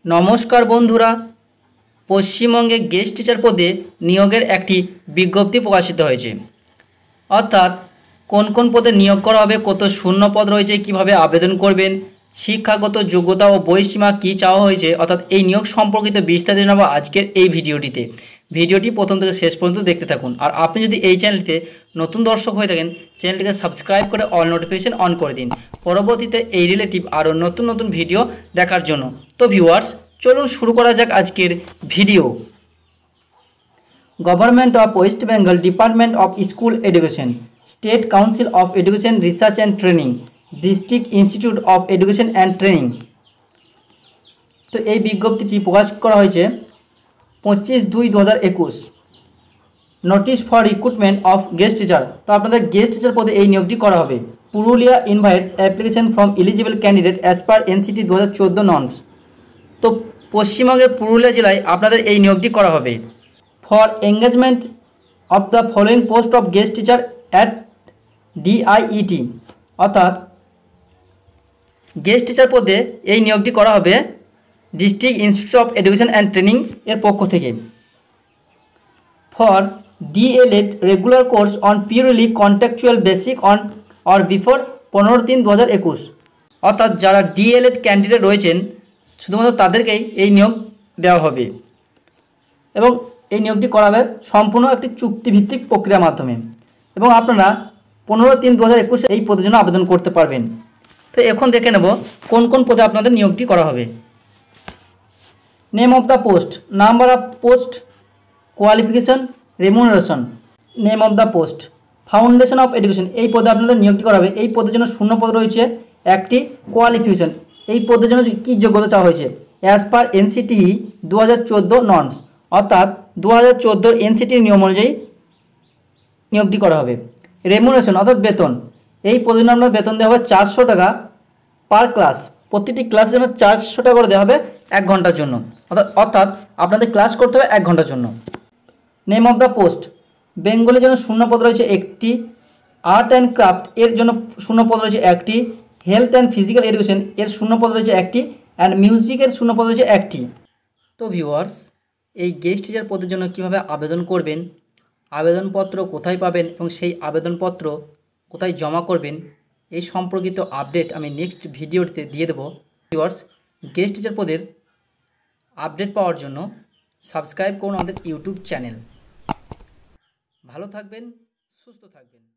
নমস্কার বন্ধুরা, পশ্চিমবঙ্গে গেস্ট টিচার পদে নিয়োগের একটি বিজ্ঞপ্তি প্রকাশিত হয়েছে। অর্থাৎ কোন কোন পদে নিয়োগ করা হবে, কত শূন্য পদ রয়েছে, কিভাবে আবেদন করবেন, শিক্ষাগত যোগ্যতা ও বয়সীমা কী চাওয়া হয়েছে, অর্থাৎ এই নিয়োগ সম্পর্কিত বিস্তারিত জানাবো আজকের এই ভিডিওটিতে। ভিডিওটি প্রথম থেকে শেষ পর্যন্ত দেখতে থাকুন। আর আপনি যদি এই চ্যানেলটিতে নতুন দর্শক হয়ে থাকেন, চ্যানেলটিকে সাবস্ক্রাইব করে অল নোটিফিকেশন অন করে দিন পরবর্তীতে এই রিলেটিভ আরও নতুন নতুন ভিডিও দেখার জন্য। তো ভিউয়ার্স, চলুন শুরু করা যাক আজকের video. Government of West Bengal, department of school education, state council of education research and training, district institute of education and training. তো এই বিজ্ঞপ্তিটি প্রকাশ করা হয়েছে 25/2/2021। Notice for recruitment of guest teacher. তো আপনাদের গেস্ট টিচার পদে এই নিয়োগটি করা হবে। Purulia invites application from eligible candidate as per NCT 2014 norms. তো পশ্চিমবঙ্গের পুরুলিয়া জেলায় আপনাদের এই নিয়োগটি করা হবে। For engagement of the following post of guest teacher at DIET. অর্থাৎ গেস্ট টিচার পদে এই নিয়োগটি করা হবে district institute of education and training এর পক্ষ থেকে। For DElEd regular course on purely contractual basic on or before 15/3/2021। অর্থাৎ যারা ডিএলএড ক্যান্ডিডেট রয়েছেন শুধুমাত্র তাদেরকেই এই নিয়োগ দেওয়া হবে এবং এই নিয়োগটি করা হবে সম্পূর্ণ একটি চুক্তিভিত্তিক প্রক্রিয়ার মাধ্যমে এবং আপনারা 15/3/2021 এই পদের জন্য আবেদন করতে পারবেন। তো এখন দেখে নেব কোন কোন পদে আপনাদের নিয়োগটি করা হবে। Name of the post, number of post, qualification, remuneration. Name of the post, foundation of education. এই পদে আপনাদের নিয়োগটি করা হবে। এই পদের জন্য শূন্য পদ রয়েছে একটি। কোয়ালিফিকেশন, এই পদের জন্য কী যোগ্যতা চাওয়া হয়েছে? As per NCT 2014 norms. অর্থাৎ 2014 এনসিটির নিয়ম অনুযায়ী নিয়োগটি করা হবে। রেমুনারেশন অর্থাৎ বেতন, এই পদের জন্য আপনার বেতন দেওয়া হবে 400 টাকা পার ক্লাস। প্রতিটি ক্লাসের জন্য 400 টাকা করে দেওয়া হবে 1 ঘন্টার জন্য। অর্থাৎ আপনাদের ক্লাস করতে হবে 1 ঘন্টার জন্য। নেম অফ দ্য পোস্ট, বেঙ্গলের জন্য শূন্য পদ রয়েছে একটি। আর্ট অ্যান্ড ক্রাফট এর জন্য শূন্য পদ রয়েছে একটি। হেলথ অ্যান্ড ফিজিক্যাল এডুকেশন এর শূন্য পদ রয়েছে একটি। অ্যান্ড মিউজিকের শূন্য পদ রয়েছে একটি। তো ভিউয়ার্স, এই গেস্ট টিচার পদের জন্য কীভাবে আবেদন করবেন, আবেদনপত্র কোথায় পাবেন এবং সেই আবেদনপত্র কোথায় জমা করবেন, এই সম্পর্কিত আপডেট আমি নেক্সট ভিডিওতে দিয়ে দেবো। ভিউয়ার্স, গেস্ট টিচার পদের আপডেট পাওয়ার জন্য সাবস্ক্রাইব করুন আমাদের ইউটিউব চ্যানেল। ভালো থাকবেন, সুস্থ থাকবেন।